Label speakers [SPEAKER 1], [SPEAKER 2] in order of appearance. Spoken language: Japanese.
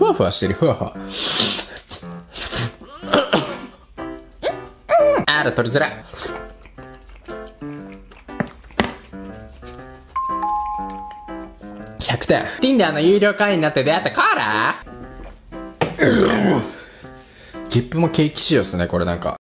[SPEAKER 1] ふわふわしてる、ふわふわ。あら、取りづらい。100点。Tinder の有料会員になって出会ったコーラゲップもケーキ仕様っすね、これなんか。